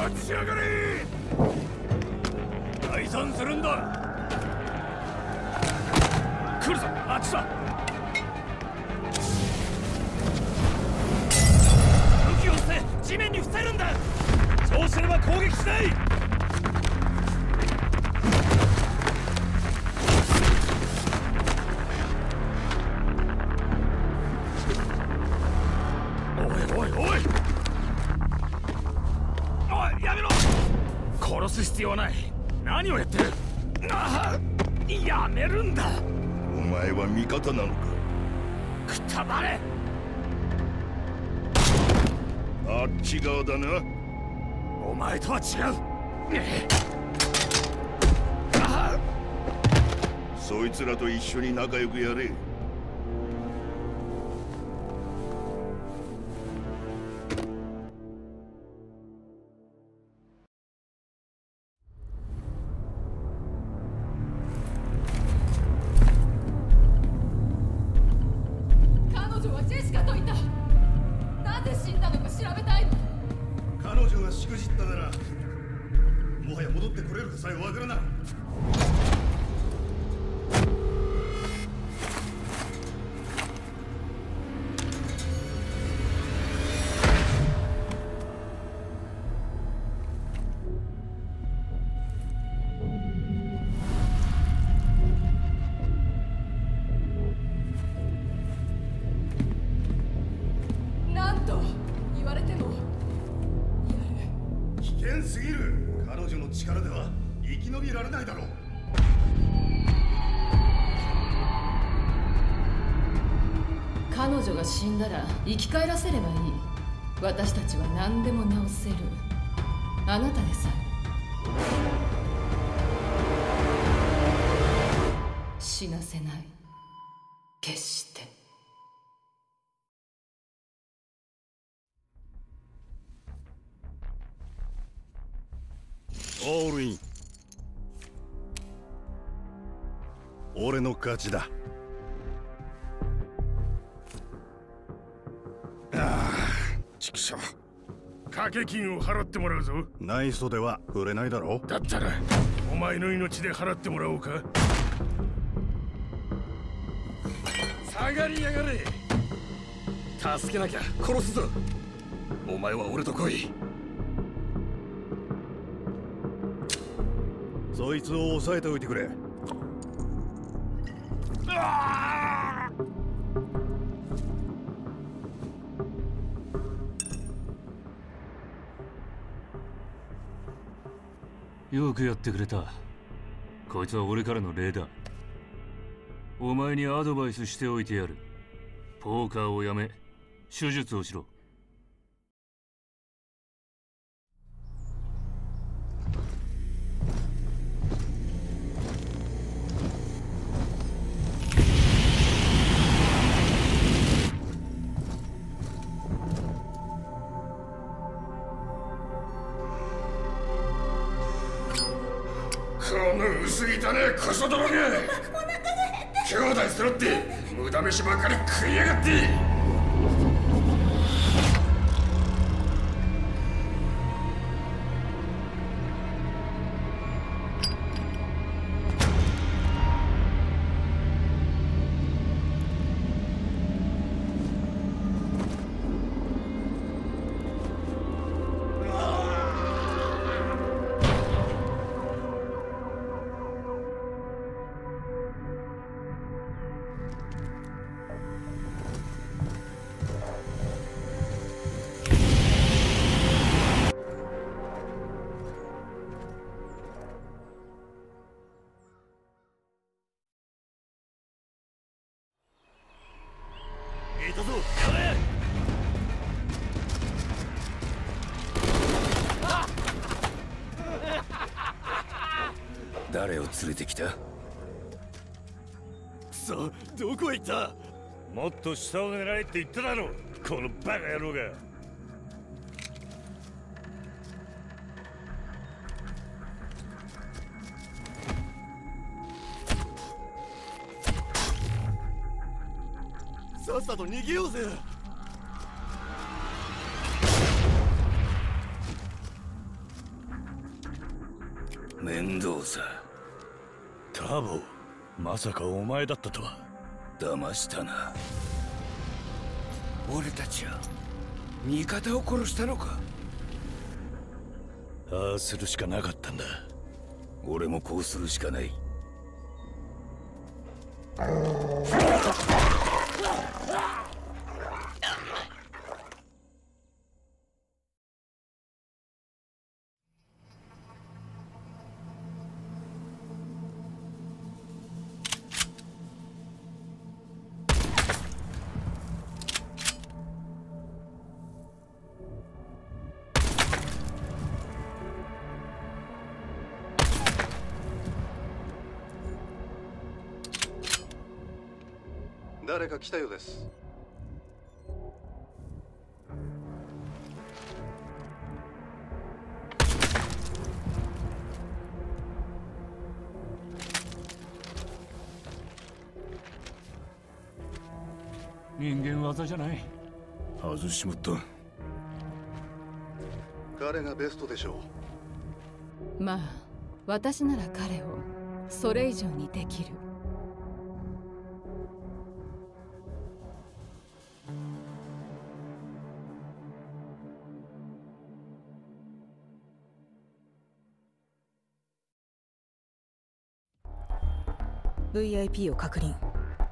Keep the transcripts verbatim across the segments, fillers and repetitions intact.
立ち上がれ。退散するんだ。来るぞ、あっちだ。武器を捨て地面に伏せるんだ。そうすれば攻撃しない。おいおいおいおい、やめろ。殺す必要はない。何をやってる。ああ、やめるんだ。 お前は味方なのか。 くたばれ。 あっち側だな。 お前とは違う。ああ、 そいつらと一緒に仲良くやれ。 彼女が死んだら生き返らせればいい。私たちは何でも直せる。あなたでさえ死なせない。決して。 オールイン。俺の勝ちだ。 畜生。掛け金を払ってもらうぞ。 ない袖は触れないだろ。 だったらお前の命で払ってもらおうか。下がりやがれ。助けなきゃ殺すぞ。お前は俺と来い。 そいつを抑えておいてくれ。 よくやってくれた。こいつは俺からの礼だ。お前にアドバイスしておいてやる。ポーカーをやめ手術をしろ。 この薄汚ねえクソ泥が兄弟揃って無駄飯ばかり食いやがって。いたぞ、やれ。 誰を連れてきた？ くそ、どこへ行った？もっと下を狙えって言っただろ、このバカ野郎が。さっさと逃げようぜ。 面倒さ。 タボ、まさかお前だったとは。 騙したな。俺たちは味方を殺したのか。 ああするしかなかったんだ。 俺もこうするしかない。 誰か来たようです。 人間技じゃない。 外しまった。 彼がベストでしょう。まあ私なら彼をそれ以上にできる。 ブイアイピー を確認。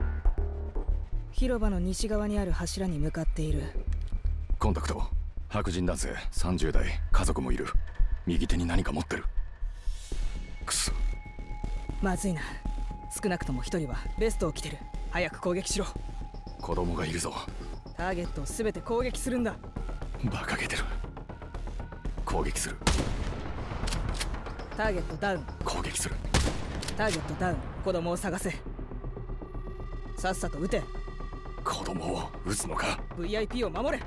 広場の西側にある柱に向かっている。 コンタクト。白人男性さんじゅう代、家族もいる。右手に何か持ってる。くそ、 まずいな。少なくとも一人はベストを着てる。早く攻撃しろ。 子供がいるぞ。 ターゲットを全て攻撃するんだ。 馬鹿げてる。攻撃する。 ターゲットダウン。 攻撃する。 ターゲットダウン。子供を探せ。さっさと撃て。 子供を撃つのか。 ブイアイピー を守れ。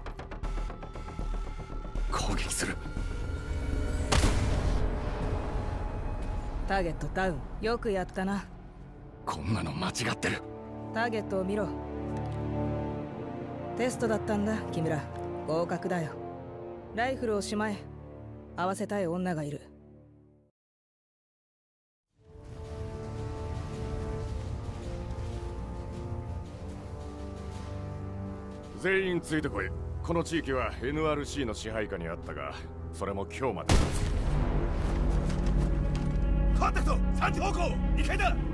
攻撃する。 ターゲットダウン。よくやったな。 こんなの間違ってる。 ターゲットを見ろ。テストだったんだ木村。合格だよ。ライフルをしまえ。合わせたい女がいる。 全員ついてこい。この地域は エヌアールシー の支配下にあったが、それも今日まで。 コンタクトさんじ方向にかいだ。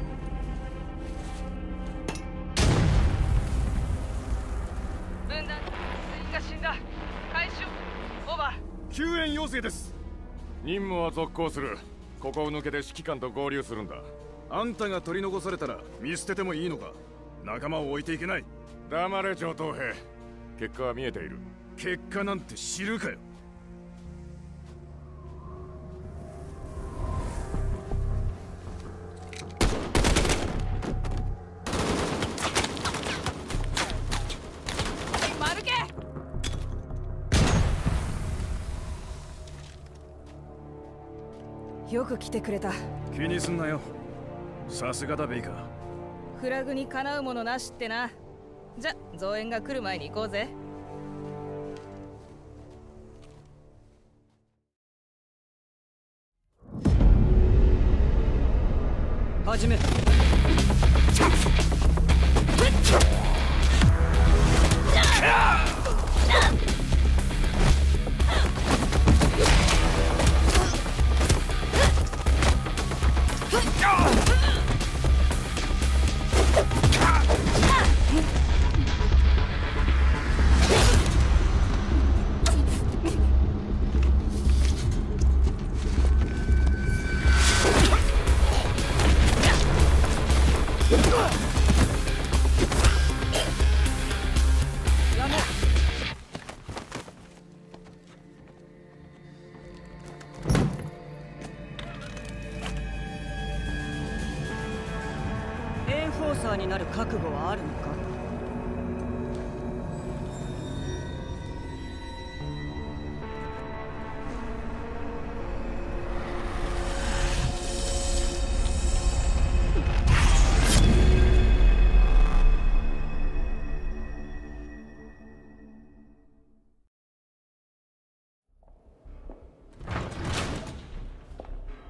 分断。全員が死んだ。回収。オーバー。 救援要請です。任務は続行する。ここを抜けて指揮官と合流するんだ。 あんたが取り残されたら見捨ててもいいのか。仲間を置いていけない。 黙れ上等兵。結果は見えている。 結果なんて知るかよ。 丸け。よく来てくれた。 気にすんなよ。さすがだベイカー。 フラグにかなうものなしってな。じゃ、増援が来る前に行こうぜ。始め。エンフォーサーになる覚悟はあるのか。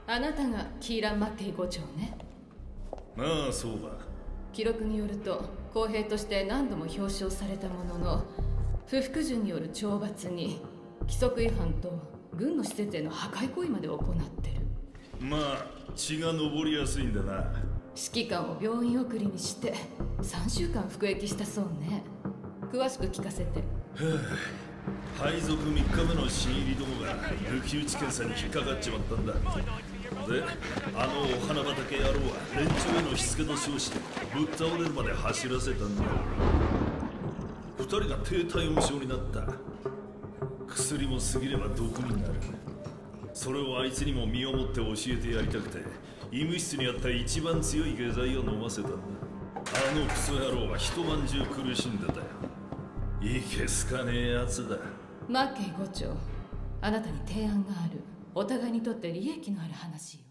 あなたがキーラン・マッケイ伍長ね。 まあそうだ。 記録によると公平として何度も表彰されたものの、不服従による懲罰に規則違反と軍の施設への破壊行為まで行ってる。 まあ血が上りやすいんだな。 指揮官を病院送りにしてさんしゅうかん服役したそうね。詳しく聞かせて。 配属みっかめの新入りどもが抜き打ち検査に引っかかっちまったんだ。で、あのお花畑野郎は連中へのしつけと称してぶっ倒れるまで走らせたんだ。二人が低体温症になった。薬も過ぎれば毒になる。それをあいつにも身をもって教えてやりたくて、医務室にあった一番強い下剤を飲ませたんだ。あのクソ野郎は一晩中苦しんでたよ。いけすかねえやつだ。 マッケイ伍長、あなたに提案がある。お互いにとって利益のある話よ。